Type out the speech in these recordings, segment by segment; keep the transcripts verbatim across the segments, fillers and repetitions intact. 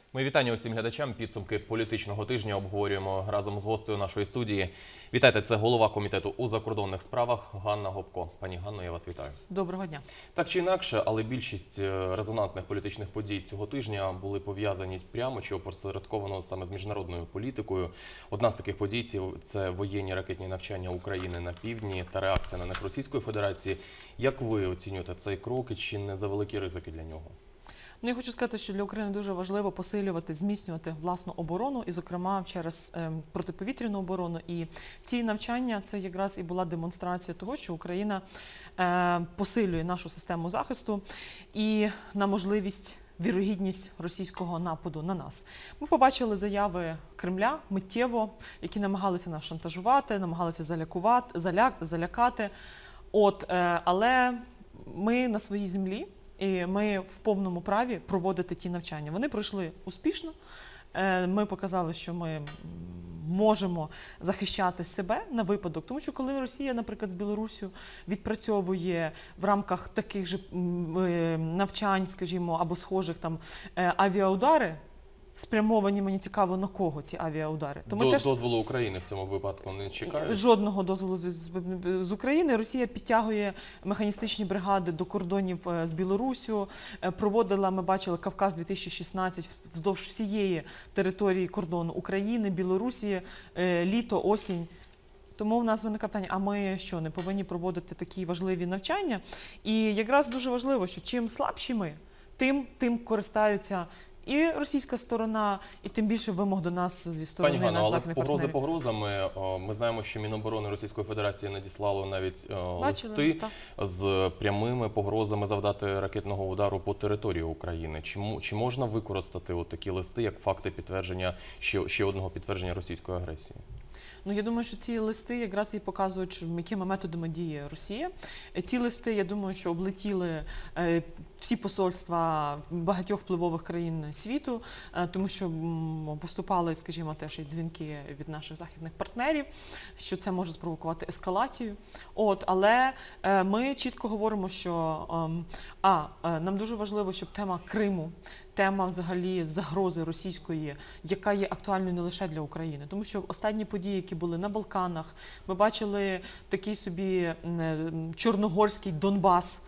Мої вітання усім глядачам. Підсумки політичного тижня обговорюємо разом з гостею нашої студії. Вітайте, це голова комітету у закордонних справах Ганна Гопко. Пані Ганно, я вас вітаю. Доброго дня. Так чи інакше, але більшість резонансних політичних подій цього тижня були пов'язані прямо чи опосередковано саме з міжнародною політикою. Одна з таких подій – це воєнні ракетні навчання України на півдні та реакція на них Російської Федерації. Як ви оцінюєте цей крок і чи не за великі ризики для нього? Ну, я хочу сказати, що для України дуже важливо посилювати, зміцнювати власну оборону, і, зокрема, через е, протиповітряну оборону. І ці навчання – це якраз і була демонстрація того, що Україна е, посилює нашу систему захисту і на можливість, вірогідність російського нападу на нас. Ми побачили заяви Кремля миттєво, які намагалися нас шантажувати, намагалися залякувати, заля, залякати. От, е, але ми на своїй землі. І ми в повному праві проводити ті навчання. Вони пройшли успішно. Ми показали, що ми можемо захищати себе на випадок. Тому що коли Росія, наприклад, з Білоруссю відпрацьовує в рамках таких же навчань, скажімо, або схожих там авіаудари, спрямовані, мені цікаво, на кого ці авіаудари. Тому До, теж... Дозволу України в цьому випадку не чекають? Жодного дозволу з, з, з України. Росія підтягує механістичні бригади до кордонів з Білоруссю. Проводила, ми бачили, Кавказ дві тисячі шістнадцять вздовж всієї території кордону України, Білорусі, літо, осінь. Тому в нас виникає питання, а ми що, не повинні проводити такі важливі навчання? І якраз дуже важливо, що чим слабші ми, тим, тим користаються і російська сторона, і тим більше вимог до нас зі сторони наших західних партнерів. Погрози погрозами. Ми знаємо, що Міноборони Російської Федерації надіслало навіть Бачили, листи так. з прямими погрозами завдати ракетного удару по території України. Чи, чи можна використати от такі листи як факти підтвердження, ще, ще одного підтвердження російської агресії? Ну, я думаю, що ці листи якраз і показують, якими методами діє Росія. Ці листи, я думаю, що облетіли е, всі посольства багатьох впливових країн світу, е, тому що поступали, скажімо, теж і дзвінки від наших західних партнерів, що це може спровокувати ескалацію. От, але е, ми чітко говоримо, що е, а, е, нам дуже важливо, щоб тема Криму, тема взагалі загрози російської, яка є актуальною не лише для України. Тому що останні події, які були на Балканах, ми бачили такий собі чорногорський Донбас,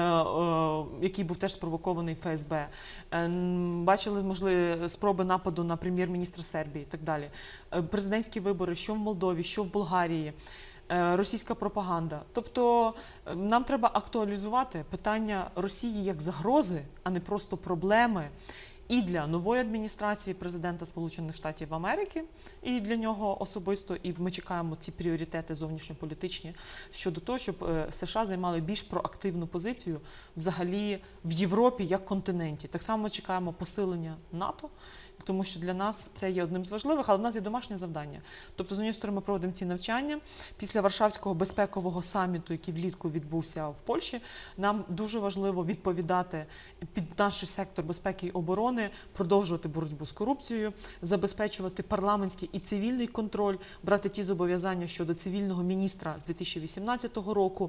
який був теж спровокований Ф С Б. Бачили, можливо, спроби нападу на прем'єр-міністра Сербії і так далі. Президентські вибори, що в Молдові, що в Болгарії. Російська пропаганда. Тобто нам треба актуалізувати питання Росії як загрози, а не просто проблеми і для нової адміністрації президента Сполучених Штатів Америки, і для нього особисто, і ми чекаємо ці пріоритети зовнішньополітичні щодо того, щоб США займали більш проактивну позицію взагалі в Європі як континенті. Так само ми чекаємо посилення НАТО, тому що для нас це є одним з важливих, але в нас є домашнє завдання. Тобто, з однієї сторони, ми проводимо ці навчання. Після Варшавського безпекового саміту, який влітку відбувся в Польщі, нам дуже важливо відповідати під наш сектор безпеки і оборони, продовжувати боротьбу з корупцією, забезпечувати парламентський і цивільний контроль, брати ті зобов'язання щодо цивільного міністра з дві тисячі вісімнадцятого року.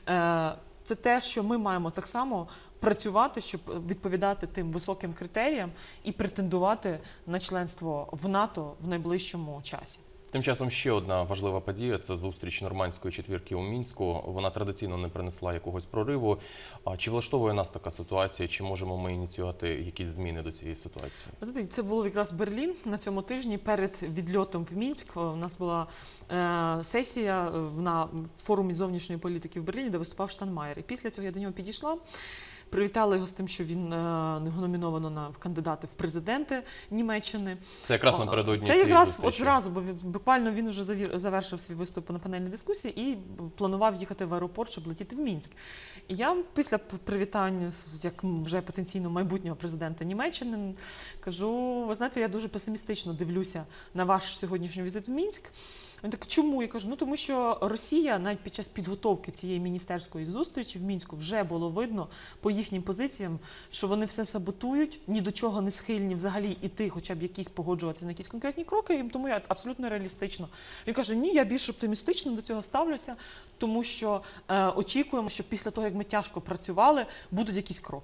Це те, що ми маємо так само працювати, щоб відповідати тим високим критеріям і претендувати на членство в НАТО в найближчому часі. Тим часом ще одна важлива подія – це зустріч нормандської четвірки у Мінську. Вона традиційно не принесла якогось прориву. Чи влаштовує нас така ситуація? Чи можемо ми ініціювати якісь зміни до цієї ситуації? Знаєте, це було якраз Берлін на цьому тижні. Перед відльотом в Мінськ у нас була е, сесія на форумі зовнішньої політики в Берліні, де виступав Штайнмаєр. І після цього я до нього підійшла. Привітали його з тим, що він його номіновано на кандидати в президенти Німеччини. Це якраз напередодні Це цієї якраз зустрічі. От зразу, бо буквально він вже завершив свій виступ на панельній дискусії і планував їхати в аеропорт, щоб летіти в Мінськ. І я після привітання, як вже потенційно майбутнього президента Німеччини, кажу, ви знаєте, я дуже песимістично дивлюся на ваш сьогоднішній візит в Мінськ. Він так, чому? Я кажу, ну тому що Росія навіть під час підготовки цієї міністерської зустрічі в Мінську вже було видно по їхнім позиціям, що вони все саботують, ні до чого не схильні взагалі іти, хоча б якісь погоджуватися на якісь конкретні кроки, і тому я абсолютно реалістично. Він каже, ні, я більш оптимістично до цього ставлюся, тому що е, очікуємо, що після того, як ми тяжко працювали, будуть якісь кроки.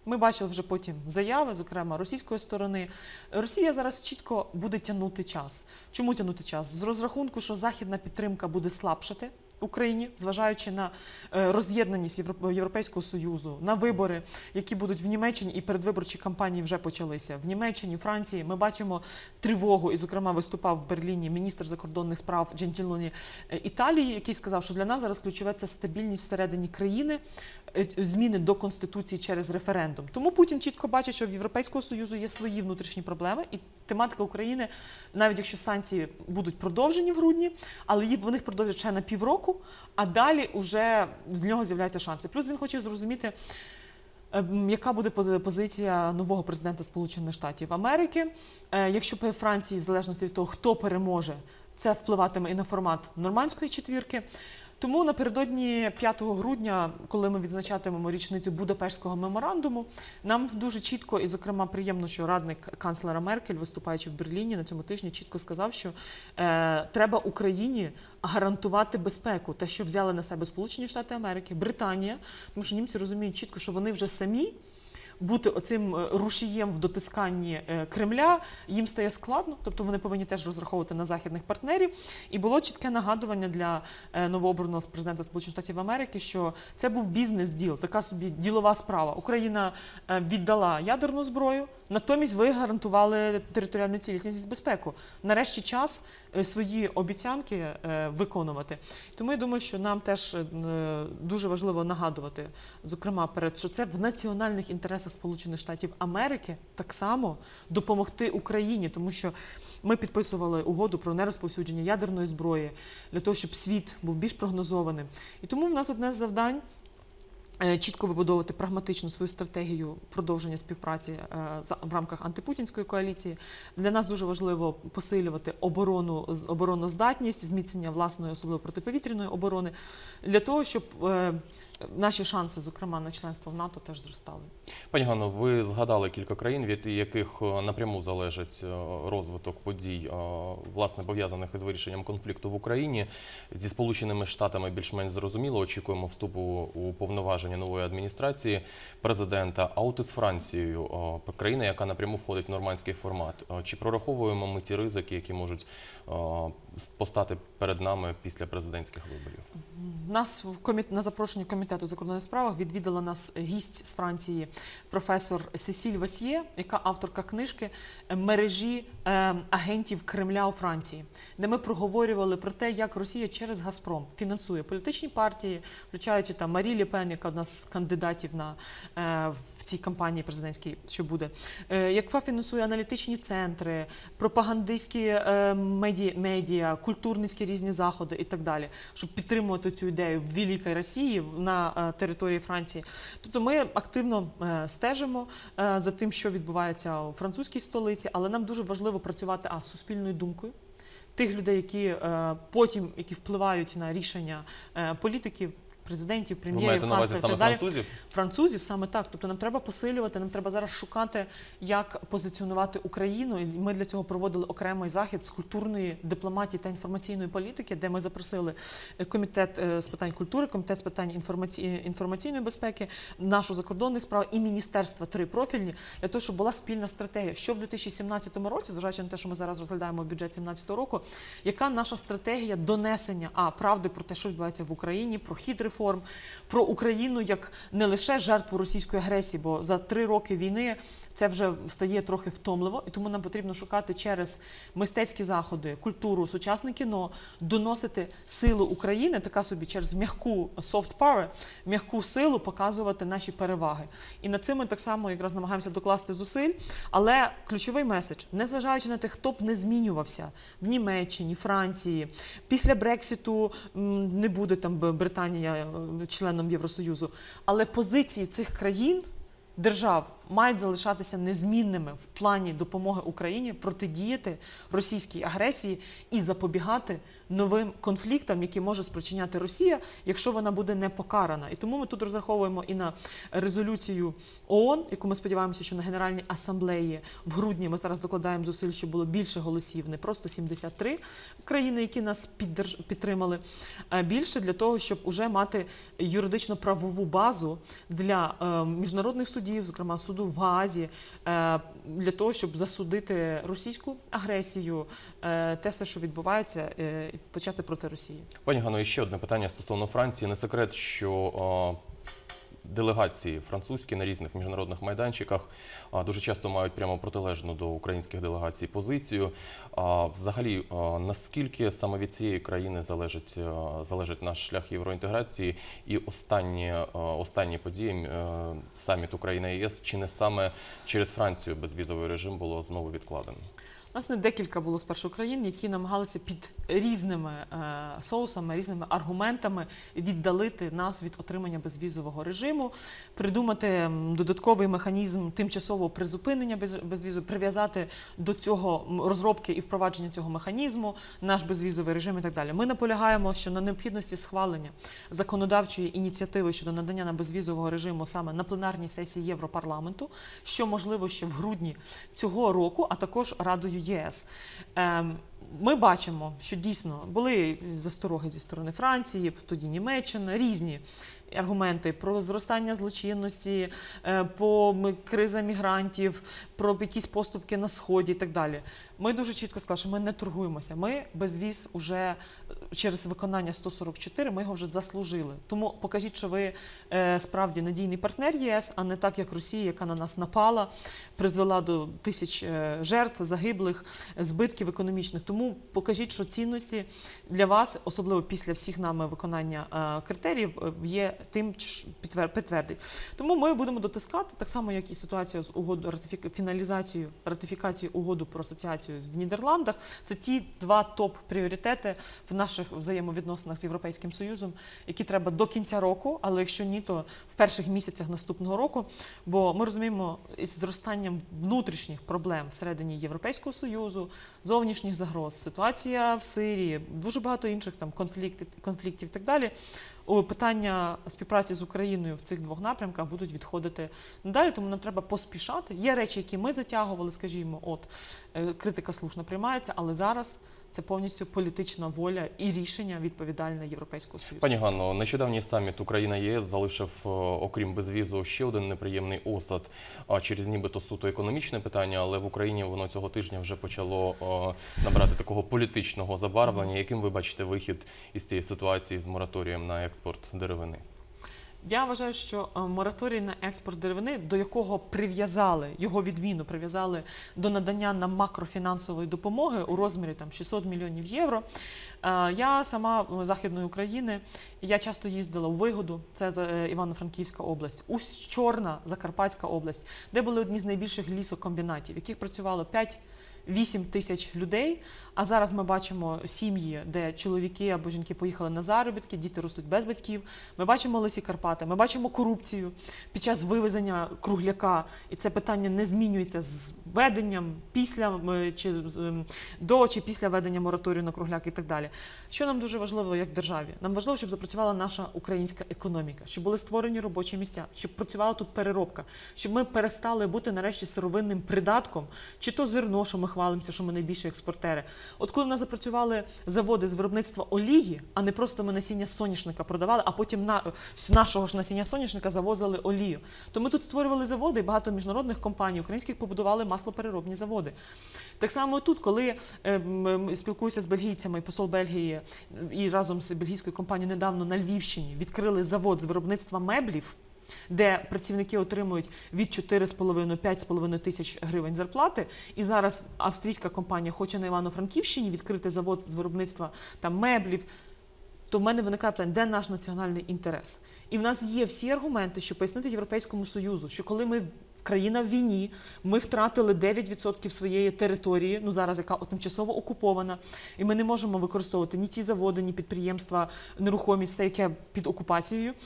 Ми бачили вже потім заяви, зокрема російської сторони. Росія зараз чітко буде тягнути час. Чому тягнути час? З розрахунку, що західна підтримка буде слабшати Україні, зважаючи на роз'єднаність Європейського Союзу, на вибори, які будуть в Німеччині, і передвиборчі кампанії вже почалися. В Німеччині, Франції ми бачимо тривогу, і, зокрема, виступав в Берліні міністр закордонних справ Джентілоні Італії, який сказав, що для нас зараз ключове – це стабільність всередині країни, зміни до Конституції через референдум. Тому Путін чітко бачить, що в Європейського Союзу є свої внутрішні проблеми, і тематика України, навіть якщо санкції будуть продовжені в грудні, але їх в них продовжать ще на півроку, а далі вже з нього з'являються шанси. Плюс він хоче зрозуміти, яка буде позиція нового президента Сполучених Штатів Америки. Якщо по Франції, в залежності від того, хто переможе, це впливатиме і на формат нормандської четвірки. Тому напередодні п'ятого грудня, коли ми відзначатимемо річницю Будапештського меморандуму, нам дуже чітко і, зокрема, приємно, що радник канцлера Меркель, виступаючи в Берліні на цьому тижні, чітко сказав, що е, треба Україні гарантувати безпеку. Те, що взяли на себе Сполучені Штати Америки, Британія, тому що німці розуміють чітко, що вони вже самі бути оцим рушієм в дотисканні Кремля їм стає складно, тобто вони повинні теж розраховувати на західних партнерів. І було чітке нагадування для новообраного президента Сполучених Штатів Америки, що це був бізнес-діл, така собі ділова справа. Україна віддала ядерну зброю, натомість ви гарантували територіальну цілісність і безпеку. Нарешті час свої обіцянки виконувати. Тому я думаю, що нам теж дуже важливо нагадувати, зокрема, перед, що це в національних інтересах Сполучених Штатів Америки так само допомогти Україні, тому що ми підписували угоду про нерозповсюдження ядерної зброї для того, щоб світ був більш прогнозованим. І тому в нас одне з завдань чітко вибудовувати прагматично свою стратегію продовження співпраці в рамках антипутінської коаліції. Для нас дуже важливо посилювати оборону, обороноздатність, зміцнення власної, особливо протиповітряної оборони, для того, щоб наші шанси, зокрема, на членство в НАТО теж зростали. Пані Ганно, ви згадали кілька країн, від яких напряму залежить розвиток подій, власне, пов'язаних із вирішенням конфлікту в Україні. Зі Сполученими Штатами більш-менш зрозуміло, очікуємо вступу у повноваження нової адміністрації президента. А от із Францією, країна, яка напряму входить в нормандський формат. Чи прораховуємо ми ті ризики, які можуть постати перед нами після президентських виборів? Нас на запрошенні Комітету закордонних справах відвідала нас гість з Франції, професор Сесіль Васьє, яка авторка книжки «Мережі агентів Кремля у Франції», де ми проговорювали про те, як Росія через «Газпром» фінансує політичні партії, включаючи там Марі Ле Пен, яка одна з кандидатів на, в цій кампанії президентській, що буде, яка фінансує аналітичні центри, пропагандистські медіа, медіа, культурницькі різні заходи і так далі, щоб підтримувати цю ідею в Великій Росії на території Франції. Тобто ми активно стежимо за тим, що відбувається у французькій столиці, але нам дуже важливо працювати а, з суспільною думкою тих людей, які потім які впливають на рішення політиків, президентів, прем'єрів, канцлерів і так далі. Французів? Французів, саме так. Тобто нам треба посилювати, нам треба зараз шукати, як позиціонувати Україну. І ми для цього проводили окремий захід з культурної дипломатії та інформаційної політики, де ми запросили Комітет з питань культури, Комітет з питань інформаці... інформаційної безпеки, нашу закордонних справ і міністерства три профільні, для того, щоб була спільна стратегія. Що в дві тисячі сімнадцятому році, зважаючи на те, що ми зараз розглядаємо бюджет дві тисячі сімнадцятого року, яка наша стратегія донесення а, правди про те, що відбувається в Україні, про хід реформ, про Україну як не лише жертву російської агресії, бо за три роки війни це вже стає трохи втомливо, і тому нам потрібно шукати через мистецькі заходи, культуру, сучасне кіно, доносити силу України, така собі через м'яку soft power, м'яку силу показувати наші переваги. І над цим ми так само якраз намагаємося докласти зусиль, але ключовий меседж, незважаючи на те, хто б не змінювався в Німеччині, Франції, після Брекситу не буде там Британія членом Євросоюзу, але позиції цих країн, держав, мають залишатися незмінними в плані допомоги Україні протидіяти російській агресії і запобігати новим конфліктам, які може спричиняти Росія, якщо вона буде не покарана. І тому ми тут розраховуємо і на резолюцію ООН, яку ми сподіваємося, що на Генеральній асамблеї в грудні ми зараз докладаємо зусиль, щоб було більше голосів, не просто сімдесят три країни, які нас піддерж... підтримали, а більше для того, щоб уже мати юридично-правову базу для е, міжнародних судів, зокрема суду в Гаазі, е, для того, щоб засудити російську агресію, е, те все, що відбувається, е, почати проти Росії. Пані Ганно, і ще одне питання стосовно Франції. Не секрет, що о, делегації французькі на різних міжнародних майданчиках о, дуже часто мають прямо протилежну до українських делегацій позицію. А, взагалі, о, наскільки саме від цієї країни залежить, о, залежить наш шлях євроінтеграції і останні, о, останні події о, саміт Україна-ЄС, чи не саме через Францію безвізовий режим було знову відкладено? У нас не декілька було спершу країн, які намагалися під різними е, соусами, різними аргументами віддалити нас від отримання безвізового режиму, придумати додатковий механізм тимчасового призупинення без, безвізу, прив'язати до цього розробки і впровадження цього механізму наш безвізовий режим і так далі. Ми наполягаємо, що на необхідності схвалення законодавчої ініціативи щодо надання нам безвізового режиму саме на пленарній сесії Європарламенту, що можливо ще в грудні цього року, а також Радою ЄС. Ми бачимо, що дійсно були застороги зі сторони Франції, тоді Німеччини, різні аргументи про зростання злочинності, по криза мігрантів, про якісь поступки на Сході і так далі. Ми дуже чітко сказали, що ми не торгуємося. Ми безвіз уже через виконання сто сорок чотири, ми його вже заслужили. Тому покажіть, що ви е, справді надійний партнер ЄС, а не так, як Росія, яка на нас напала, призвела до тисяч е, жертв, загиблих, збитків економічних. Тому покажіть, що цінності для вас, особливо після всіх нами виконання е, критеріїв, є тим, підтвер, підтвердить. Тому ми будемо дотискати, так само, як і ситуація з угоду, ратифік, фіналізацією, ратифікацією угоду про асоціацію в Нідерландах. Це ті два топ-пріоритети в наших взаємовідносинах з Європейським Союзом, які треба до кінця року, але якщо ні, то в перших місяцях наступного року, бо ми розуміємо, із зростанням внутрішніх проблем всередині Європейського Союзу, зовнішніх загроз, ситуація в Сирії, дуже багато інших там конфліктів, конфліктів і так далі, питання співпраці з Україною в цих двох напрямках будуть відходити надалі, тому нам треба поспішати. Є речі, які ми затягували, скажімо, от, критика слушно приймається, але зараз це повністю політична воля і рішення відповідальне Європейського Союзу. Пані Ганно, нещодавній саміт Україна-ЄС залишив, окрім безвізу, ще один неприємний осад через нібито суто економічне питання, але в Україні воно цього тижня вже почало набирати такого політичного забарвлення. Яким ви бачите вихід із цієї ситуації з мораторієм на експорт деревини? Я вважаю, що мораторій на експорт деревини, до якого прив'язали, його відміну прив'язали до надання нам макрофінансової допомоги у розмірі там шістсот мільйонів євро. Я сама з Західної України, я часто їздила у Вигоду, це Івано-Франківська область, Усть-Чорна, Закарпатська область, де були одні з найбільших лісокомбінатів, в яких працювало п'ять-вісім тисяч людей, а зараз ми бачимо сім'ї, де чоловіки або жінки поїхали на заробітки, діти ростуть без батьків. Ми бачимо лисі Карпати, ми бачимо корупцію під час вивезення кругляка, і це питання не змінюється з введенням після, чи до, чи після введення мораторію на кругляк і так далі. Що нам дуже важливо як державі? Нам важливо, щоб запрацювала наша українська економіка, щоб були створені робочі місця, щоб працювала тут переробка, щоб ми перестали бути нарешті сировинним придатком, чи то зерно, що ми хвалимося, що ми найбільші експортери. От коли в нас запрацювали заводи з виробництва олії, а не просто ми насіння соняшника продавали, а потім на, з нашого ж насіння соняшника завозили олію. То ми тут створювали заводи, і багато міжнародних компаній українських побудували маслопереробні заводи. Так само тут, коли е, спілкуюся з бельгійцями, посол Бельгії і разом з бельгійською компанією недавно на Львівщині відкрили завод з виробництва меблів, де працівники отримують від чотири з половиною - п'ять з половиною тисяч гривень зарплати. І зараз австрійська компанія хоче на Івано-Франківщині відкрити завод з виробництва там, меблів. То в мене виникає питання, де наш національний інтерес? І в нас є всі аргументи, щоб пояснити Європейському Союзу, що коли ми країна в війні, ми втратили дев'ять відсотків своєї території, ну зараз яка тимчасово окупована, і ми не можемо використовувати ні ті заводи, ні підприємства, нерухомість, все, яке під окупацією.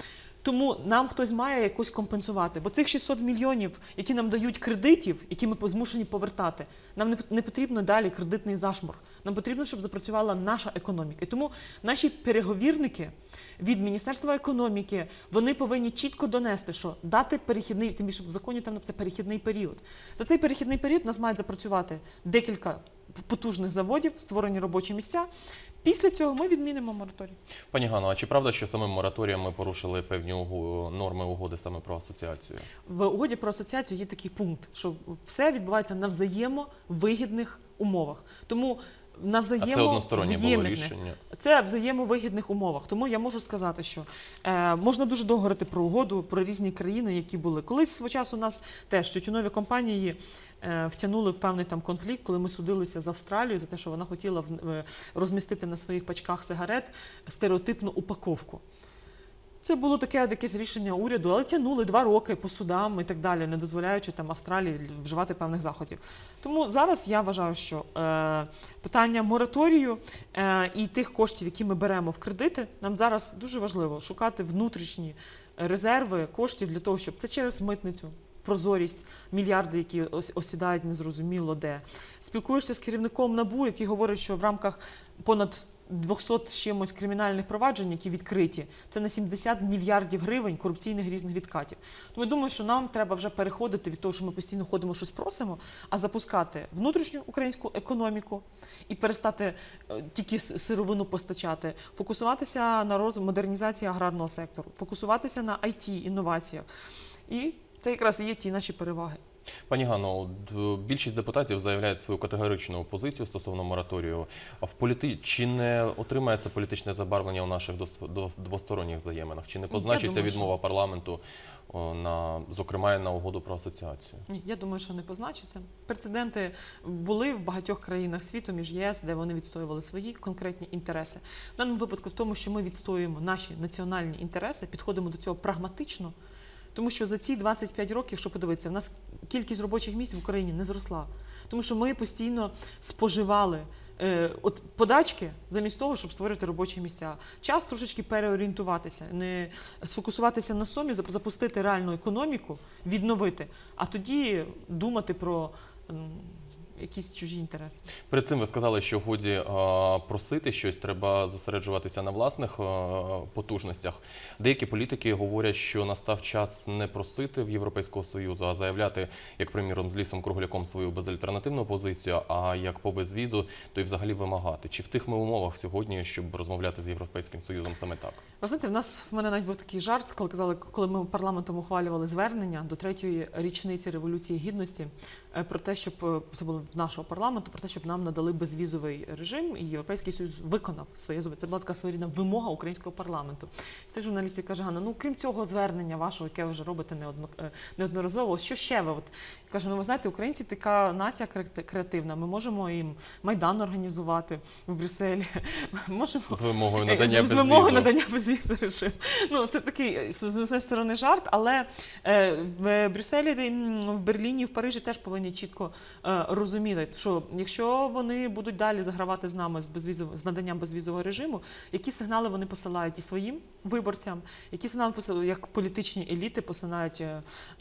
Тому нам хтось має якось компенсувати. Бо цих шістсот мільйонів, які нам дають кредитів, які ми змушені повертати, нам не, не потрібно далі кредитний зашморг. Нам потрібно, щоб запрацювала наша економіка. І тому наші переговірники від Міністерства економіки, вони повинні чітко донести, що дати перехідний, тим більше в законі там написано перехідний період. За цей перехідний період у нас мають запрацювати декілька потужних заводів, створені робочі місця. Після цього ми відмінимо мораторій. Пані Ганно, а чи правда, що самим мораторієм ми порушили певні уго- норми угоди саме про асоціацію? В угоді про асоціацію є такий пункт, що все відбувається на взаємовигідних умовах. Тому на А це одностороннє було взаємовигідних. рішення? Це в взаємовигідних умовах. Тому я можу сказати, що е, можна дуже довго говорити про угоду, про різні країни, які були. Колись свого часу у нас теж тютюнові компанії е, втягнули в певний там конфлікт, коли ми судилися з Австралією за те, що вона хотіла в, е, розмістити на своїх пачках сигарет стереотипну упаковку. Це було таке якесь рішення уряду, але тягнули два роки по судам і так далі, не дозволяючи там Австралії вживати певних заходів. Тому зараз я вважаю, що е, питання мораторію е, і тих коштів, які ми беремо в кредити, нам зараз дуже важливо шукати внутрішні резерви коштів для того, щоб це через митницю, прозорість, мільярди, які ос- осідають незрозуміло де. Спілкуєшся з керівником НАБУ, який говорить, що в рамках понад двісті з чимось кримінальних проваджень, які відкриті, це на сімдесят мільярдів гривень корупційних різних відкатів. Тому я думаю, що нам треба вже переходити від того, що ми постійно ходимо, щось просимо, а запускати внутрішню українську економіку і перестати е, тільки с- сировину постачати, фокусуватися на розвитку модернізації аграрного сектору, фокусуватися на ай ті, інноваціях. І це якраз і є ті наші переваги. Пані Ганно, от, е, більшість депутатів заявляють свою категоричну позицію стосовно мораторію. А в політи... Чи не отримається політичне забарвлення у наших дос- дос- двосторонніх взаєминах? Чи не позначиться думаю, що- відмова парламенту, о, на, зокрема, і на угоду про асоціацію? Ні, я думаю, що не позначиться. Прецеденти були в багатьох країнах світу між ЄС, де вони відстоювали свої конкретні інтереси. В даному випадку в тому, що ми відстоюємо наші національні інтереси, підходимо до цього прагматично, тому що за ці двадцять п'ять років, якщо подивитися, в нас кількість робочих місць в Україні не зросла. Тому що ми постійно споживали е, от подачки замість того, щоб створити робочі місця. Час трошечки переорієнтуватися, не сфокусуватися на сомі, зап- запустити реальну економіку, відновити, а тоді думати про м, якісь чужі інтереси. Перед цим ви сказали, що годі е, просити щось, треба зосереджуватися на власних е, потужностях. Деякі політики говорять, що настав час не просити в Європейського Союзу, а заявляти, як, приміром, з Лісом Кругляком свою безальтернативну позицію, а як по безвізу, то й взагалі вимагати. Чи в тих ми умовах сьогодні, щоб розмовляти з Європейським Союзом саме так? Ви знаєте, в нас в мене навіть був такий жарт, коли казали, коли ми парламентом ухвалювали звернення до третьої річниці Революції Гідності е, про те, щоб е, це було в нашого парламенту, про те, щоб нам надали безвізовий режим, і Європейський Союз виконав своє зобов'язання. Це була така своєрідна вимога українського парламенту. І цей журналіст каже: Ганна, ну крім цього звернення вашого, яке ви вже робите неодно, е, неодноразово, що ще ви? От я кажу, ну ви знаєте, українці така нація кре- креативна. Ми можемо їм майдан організувати в Брюсселі. Можемо З вимогою Е, надання з, з вимогою безвізу. надання безвізу режим. Ну, це такий, з з однієї сторони, жарт, але е, в Брюсселі, м, в Берліні, в Парижі теж повинні чітко е, розуміти, що якщо вони будуть далі загравати з нами з, безвізов- з наданням безвізового режиму, які сигнали вони посилають і своїм виборцям, які сигнали посилають, як політичні еліти посилають е,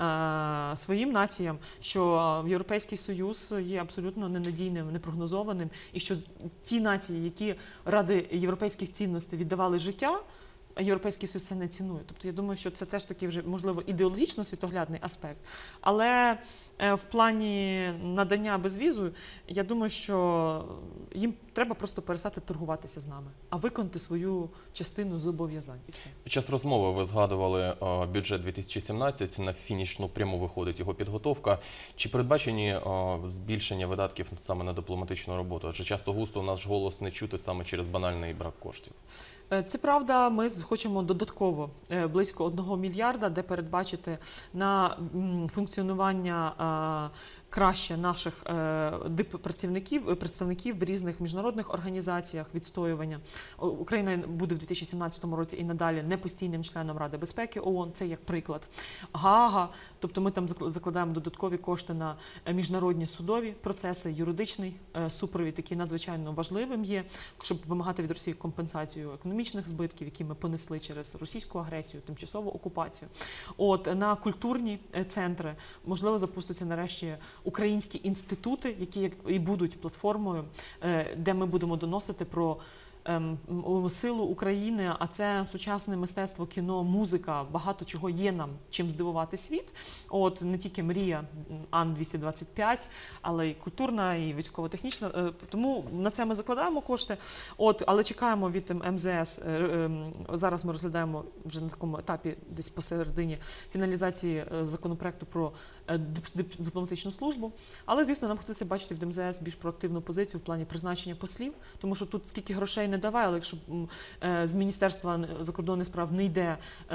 е, своїм націям, що Європейський Союз є абсолютно ненадійним, непрогнозованим, і що ті нації, які ради європейських цінностей віддавали життя, а Європейський Союз це не цінує. Тобто я думаю, що це теж такий вже, можливо, ідеологічно-світоглядний аспект. Але е, в плані надання безвізу, я думаю, що їм треба просто перестати торгуватися з нами, а виконати свою частину зобов'язань. І все. Під час розмови ви згадували е, бюджет дві тисячі сімнадцять, на фінішну пряму виходить його підготовка. Чи передбачені е, збільшення видатків саме на дипломатичну роботу? Адже часто густо наш голос не чути саме через банальний брак коштів. Е, Це правда, ми з- хочемо додатково е, близько одного мільярда, де передбачити на м, функціонування краще наших е, дип- працівників, представників в різних міжнародних організаціях відстоювання. О- Україна буде в дві тисячі сімнадцятому році і надалі не постійним членом Ради безпеки ООН, це як приклад. Гаага, тобто ми там закл- закладаємо додаткові кошти на е, міжнародні судові процеси, юридичний е, супровід, який надзвичайно важливим є, щоб вимагати від Росії компенсацію економічних збитків, які ми понесли через російську агресію, тимчасову окупацію. От на культурні е, центри можливо запуститься нарешті українські інститути, які як- і будуть платформою, е, де ми будемо доносити про ем, м, силу України, а це сучасне мистецтво, кіно, музика, багато чого є нам чим здивувати світ. От не тільки мрія Ан двісті двадцять п'ять, але й культурна, і військово-технічна. Е, Тому на це ми закладаємо кошти. От, але чекаємо від ем зе ес. е, ем, Зараз ми розглядаємо вже на такому етапі, десь посередині фіналізації е, законопроекту про е, дип- дип- дипломатичну службу. Але, звісно, нам хотілося бачити від ем зе ес більш проактивну позицію в плані призначення послів, тому що тут скільки грошей не давай, але якщо м, е, з Міністерства закордонних справ не йде е,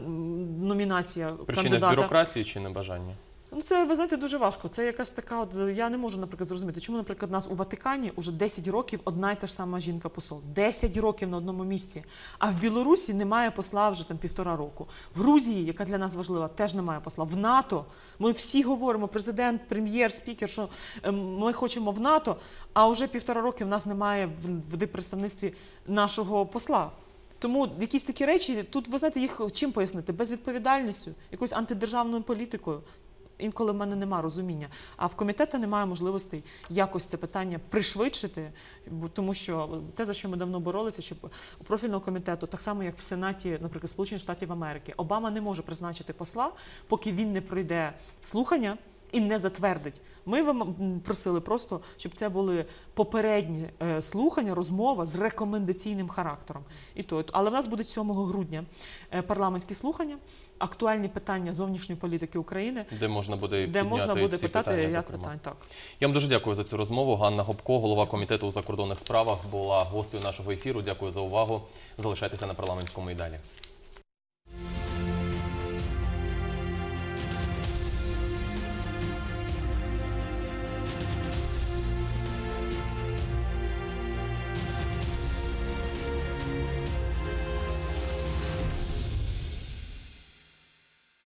м, номінація Причина в кандидата. бюрократії чи небажання? Ну, це, ви знаєте, дуже важко. Це якась така, от, я не можу, наприклад, зрозуміти, чому, наприклад, у нас у Ватикані вже десять років одна і та ж сама жінка-посол. десять років на одному місці. А в Білорусі немає посла вже там півтора року. В Грузії, яка для нас важлива, теж немає посла. В НАТО ми всі говоримо, президент, прем'єр, спікер, що ем, ми хочемо в НАТО, а вже півтора роки в нас немає в, в диппредставництві нашого посла. Тому якісь такі речі, тут, ви знаєте, їх чим пояснити? Безвідповідальністю, якоюсь антидержавною політикою. Інколи в мене немає розуміння. А в комітету немає можливостей якось це питання пришвидшити, бо- тому що те, за що ми давно боролися, щоб у профільного комітету, так само, як в Сенаті, наприклад, Сполучених Штатів Америки, Обама не може призначити посла, поки він не пройде слухання і не затвердить. Ми вам м, просили просто, щоб це були попередні е, слухання, розмова з рекомендаційним характером. І то, але в нас будуть сьомого грудня е, парламентські слухання, актуальні питання зовнішньої політики України, Де можна буде де підняти можна буде ці питати питання, ряд зокрема. питань. Так. Я вам дуже дякую за цю розмову. Ганна Гопко, голова комітету у закордонних справах, була гостею нашого ефіру. Дякую за увагу. Залишайтеся на парламентському і далі.